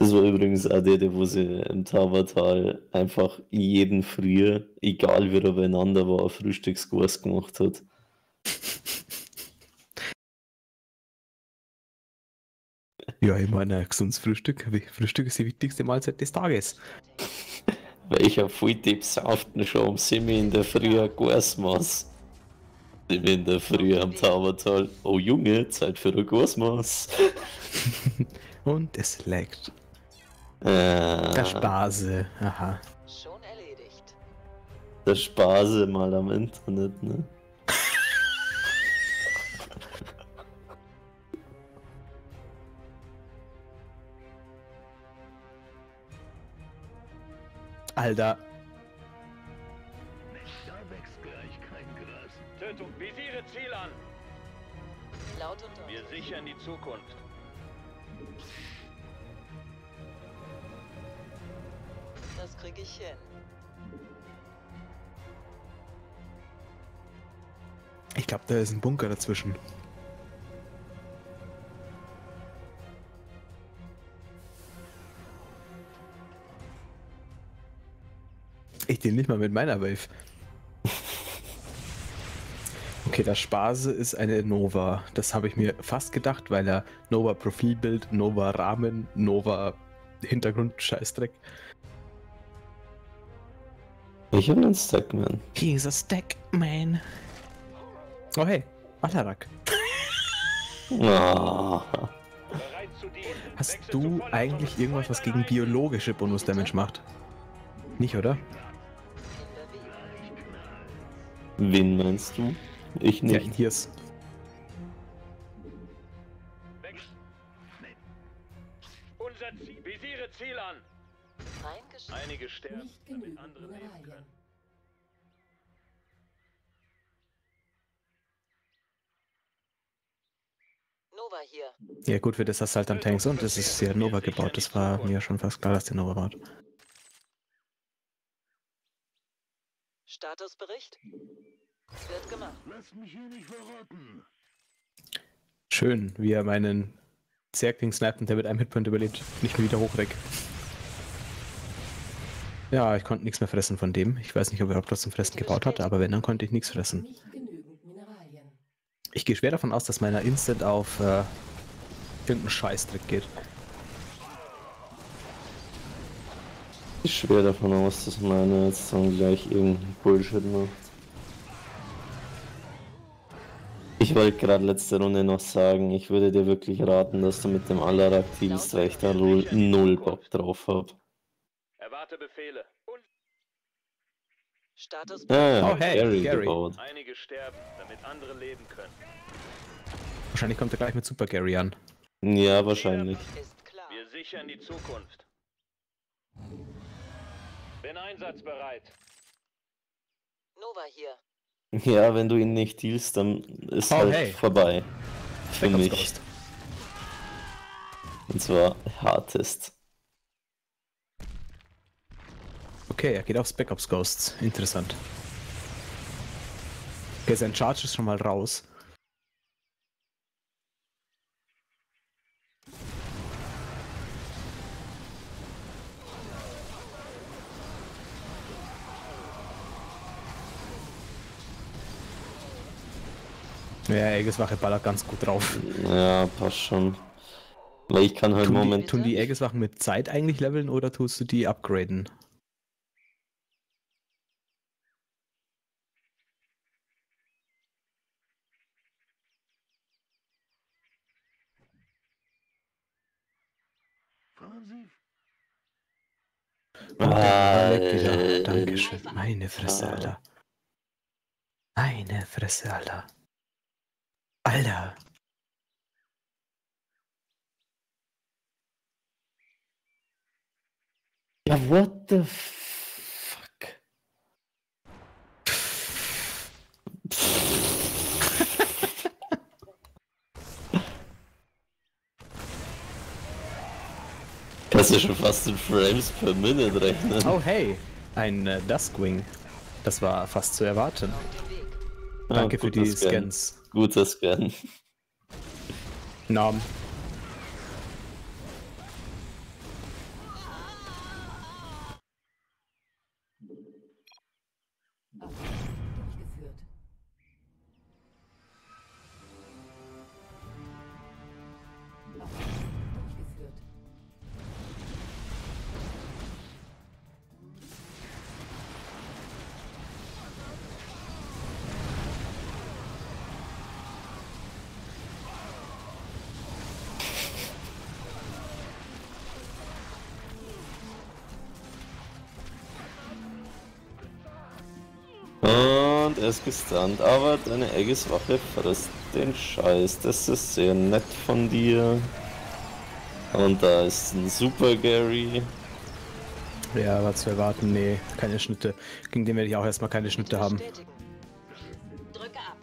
Das war übrigens auch der, wo sie im Taubertal einfach jeden Früh, egal wie er beieinander war, ein Frühstückskurs gemacht hat. Ja, ich meine, gesundes Frühstück. Frühstück ist die wichtigste Mahlzeit des Tages. Welcher Volltyp sauft denn schon um 7 in der Früh ein Gasmaß? 7 in der Früh am Taubertal. Oh Junge, Zeit für ein Gasmaß. Und es leckt. Der Der Spase. Aha. Schon erledigt. Der Spase mal am Internet, ne? Alter. Da wächst gleich kein Gras. Tötung, visiere Ziel an. Laut und Wir deutlich. sichern die Zukunft. Das kriege ich hin. Ich glaube, da ist ein Bunker dazwischen. Ich den nicht mal mit meiner Wave. Okay, das Spase ist eine Nova. Das habe ich mir fast gedacht, weil er Nova Profilbild, Nova Rahmen, Nova Hintergrund, Scheißdreck. Ich hab einen Stackman. He's a stack, man. Oh hey, Alarak. Ah, Bereit zu dienen. Hast Wechsel du zu voller eigentlich Power. irgendwas, was gegen biologische Bonus-Damage macht? Nicht, oder? In Bewegung. wen meinst du? Ich Ja, nicht. hier ist. Wechsel. Unser Ziel. Visiere Ziel an. Eingeschränkt. Einige sterben, Nicht damit genügend andere leben Mineralien. können. Nova hier. Ja gut, für das hast du halt dann Tanks und es ist ja Nova gebaut. Das war mir schon fast klar, dass der Nova baut. Statusbericht. Wird gemacht. Lass mich hier nicht verrotten. Schön, wie er meinen Zerkling sniped und der mit einem Hitpoint überlebt. Nicht mehr wieder hochreck. Ja, ich konnte nichts mehr fressen von dem. Ich weiß nicht, ob er überhaupt was zum Fressen gebaut hat, aber wenn, dann konnte ich nichts fressen. Nicht genügend Mineralien. Ich gehe schwer davon aus, dass meiner Instant auf irgendeinen Scheißdreck geht. Ich schwer davon aus, dass meine jetzt dann gleich irgendeinen Bullshit macht. Ich wollte gerade letzte Runde noch sagen, ich würde dir wirklich raten, dass du mit dem Alarak dealst, weil ich da null Bock drauf hab. Erwarte Befehle. Und Statusbericht. Oh, hey, Gary Gary. gebaut. einige sterben, damit andere leben können. Wahrscheinlich kommt er gleich mit Super Gary an. Ja, wahrscheinlich. Ist klar. Wir sichern die Zukunft. Bin einsatzbereit. Nova hier. Ja, wenn du ihn nicht dealst, dann ist Oh, halt hey. vorbei. Für Backups mich. Ghost. Und zwar hartest. Okay, er geht aufs Backups Ghosts. Interessant. Okay, sein Charge ist schon mal raus. Ja, Aegiswache ballert ganz gut drauf. Ja, passt schon. Weil ich kann halt momentan. Tun die Aegiswachen mit Zeit eigentlich leveln oder tust du die upgraden? Fahren Sie. Alter. Dankeschön. Meine Fresse, Alter. Meine Fresse, Alter. Alter. Ja, what the fuck? Kannst du schon fast in Frames per Minute rechnen? Oh, hey. Ein Duskwing. Das war fast zu erwarten. Auf dem Weg. Danke für guter die Scan. Scans. Guter Scan. Namen. ist gestunt, aber deine Aegis-Wache frisst den Scheiß. Das ist sehr nett von dir. Und da ist ein Super Gary. Ja, war zu erwarten. Nee, keine Schnitte. Gegen den werde ich auch erstmal keine Schnitte haben. Bestätigen. Drücke ab.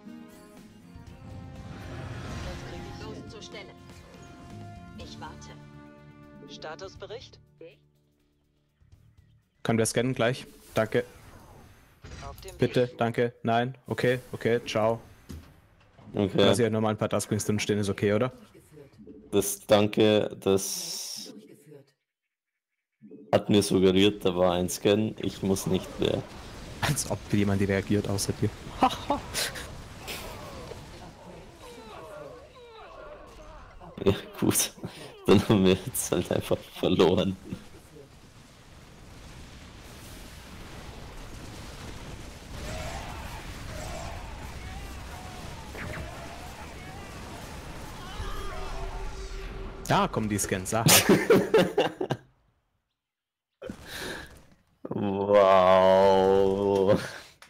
Das krieg ich Los hin. zur Stelle. Ich warte. Statusbericht? Kann wer scannen gleich? Danke. Auf dem Bitte, Weg. danke. Nein. Okay, ciao. Okay, Lass ich ja nochmal ein paar Taskwings drin stehen, ist okay, oder? das Danke, das hat mir suggeriert, da war ein Scan. Ich muss nicht mehr. Als ob jemand reagiert außer dir. Ja, gut. Dann haben wir jetzt halt einfach verloren. Da kommen die Scans. Ah. Wow.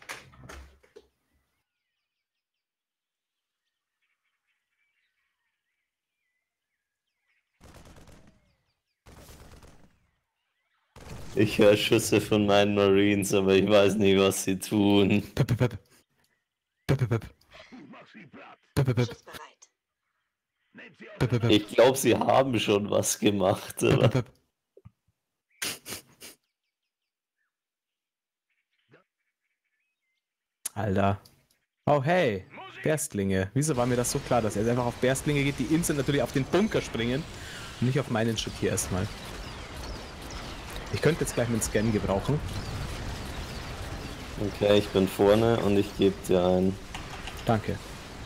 Ich höre Schüsse von meinen Marines, aber ich weiß nicht, was sie tun. Pep, pep, pep. Pep, pep, pep. Mach sie platt. Pep, pep, pep. Schussbereit. Nehmt sie auf. Pep, pep, pep. Ich glaube, sie haben schon was gemacht, Pep, aber pep, pep. Alter. Oh hey, Berstlinge. Wieso war mir das so klar, dass er jetzt einfach auf Berstlinge geht, die instant natürlich auf den Bunker springen und nicht auf meinen Shit hier erstmal. Ich könnte jetzt gleich einen Scan gebrauchen. okay, ich bin vorne und ich gebe dir ein. Danke.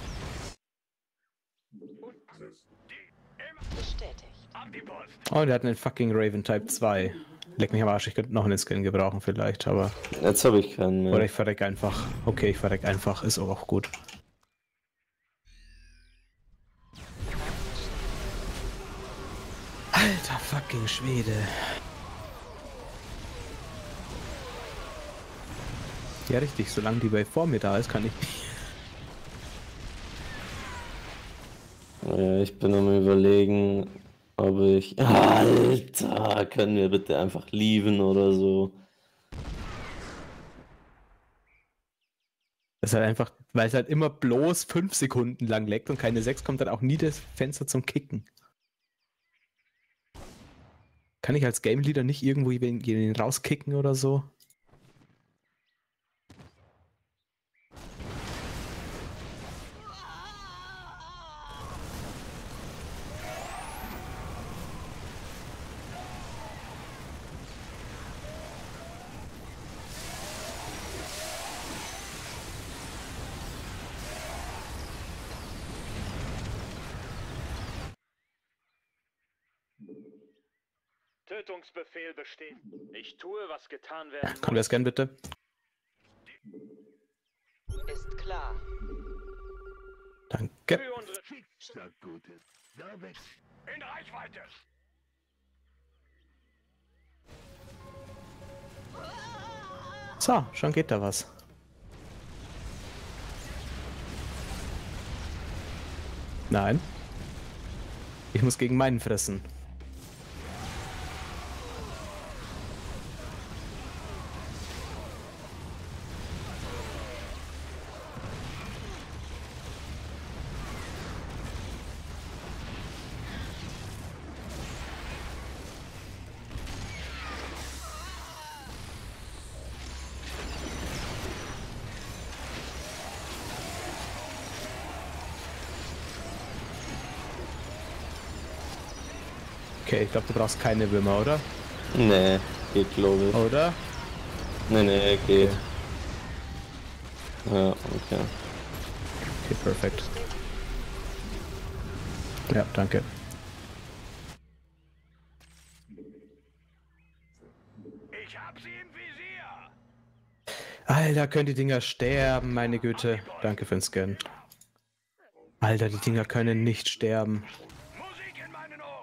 Bestätigt. Oh, der hat einen fucking Raven Type 2. Leck mich am Arsch, ich könnte noch einen Scan gebrauchen vielleicht, aber... Jetzt habe ich keinen Oder mehr. ich verreck einfach. Okay, ich verreck einfach, ist auch gut. Alter fucking Schwede. Ja, richtig, solange die Wave vor mir da ist, kann ich nicht. Ja, ich bin am Überlegen, ob ich. Alter, können wir bitte einfach leaven oder so? Das ist halt einfach, weil es halt immer bloß 5 Sekunden lang leckt und keine 6, kommt dann auch nie das Fenster zum Kicken. Kann ich als Game Leader nicht irgendwo jeden rauskicken oder so? Tötungsbefehl besteht. Ich tue, was getan werden Kann wer scannen bitte? Ist klar. Danke. Für unsere Sag Gutes. Da weg. in Reichweite. So, schon geht da was. Nein. Ich muss gegen meinen fressen. Okay, ich glaube, du brauchst keine Würmer, oder? Nee, geht glaube ich. Oder? Nee, geht. Ja, okay. Okay, perfekt. Ja, danke. Ich hab sie im Visier. Alter, können die Dinger sterben, meine Güte. Danke für den Scan. Alter, die Dinger können nicht sterben. Musik in meinen Ohren.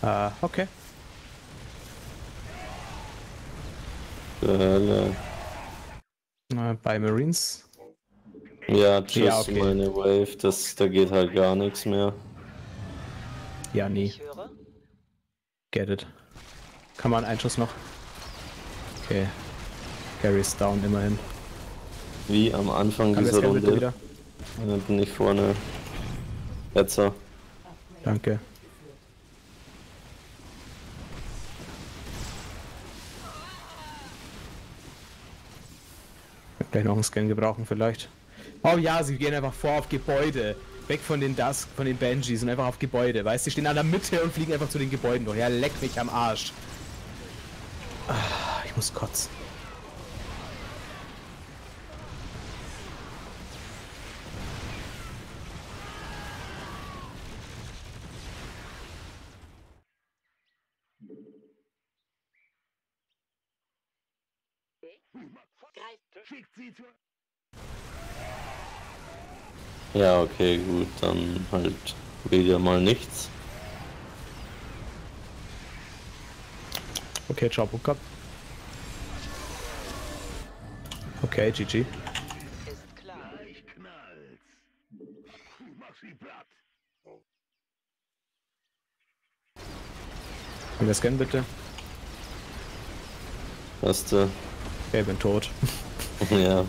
Okay. Bei Marines. Ja, tschüss, Ja, okay. meine Wave, da geht halt gar nichts mehr. Ja, nie. Ich höre. Get it. Kann man einen Schuss noch? Okay. Gary ist down, immerhin. Wie am Anfang Kann dieser das bitte Runde. wieder? Bin ich vorne. Jetzt so. Danke. Gleich noch einen Scan gebrauchen vielleicht. Oh ja, sie gehen einfach vor auf Gebäude. Weg von den Dusk, von den Banshees und einfach auf Gebäude. Weißt du, die stehen an der Mitte und fliegen einfach zu den Gebäuden durch. Ja, leck mich am Arsch. Ah, ich muss kotzen. Greif. Schickt sie zur... Ja, okay, gut, dann halt wieder mal nichts. Okay, ciao, Book. Okay, GG. Ist klar. Gleich knallt's. Mach sie platt. Können wir scannen bitte? Hast du? Okay, ich bin tot. Ja.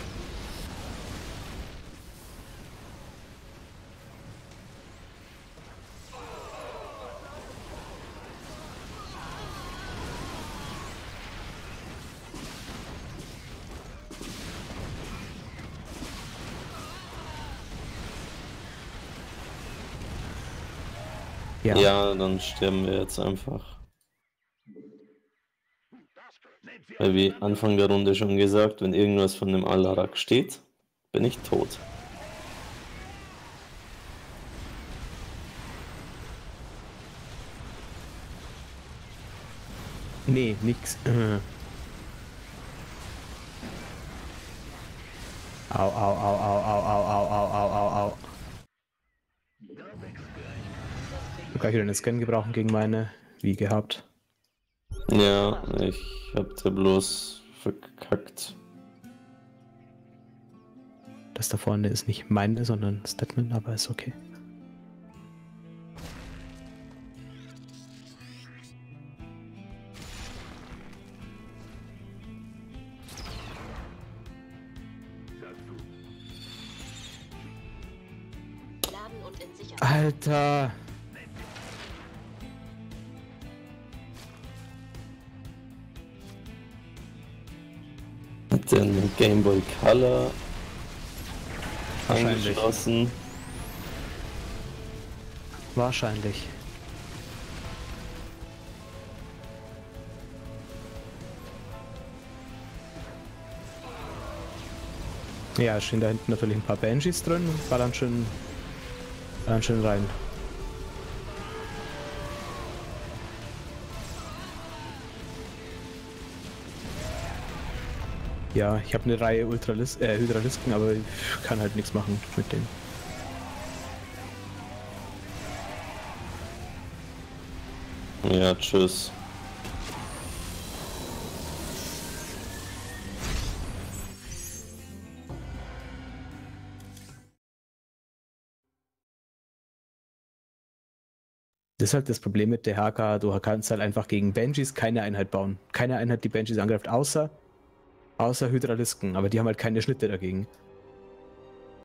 Ja. Ja, dann sterben wir jetzt einfach. Nehmt sie Weil wie Anfang der Runde schon gesagt, wenn irgendwas von dem Alarak steht, bin ich tot. Nee, nix. Au, au, au, au, au, au, au, au, au, au, au. Ich kann wieder einen Scan gebrauchen gegen meine, wie gehabt. Ja, ich hab da bloß verkackt. Das da vorne ist nicht meine, sondern Statman, aber ist okay. Laden und in Sicherheit. Alter! Hat den Game Boy Color Wahrscheinlich. angeschlossen. Wahrscheinlich. Ja, es stehen da hinten natürlich ein paar Banshees drin und ballern schön rein. Ja, ich habe eine Reihe Hydralisken, aber ich kann halt nichts machen mit denen. Ja, tschüss. Das ist halt das Problem mit der HK, du kannst halt einfach gegen Banshees keine Einheit bauen. Keine Einheit, die Banshees angreift, außer Hydralisken, aber die haben halt keine Schnitte dagegen.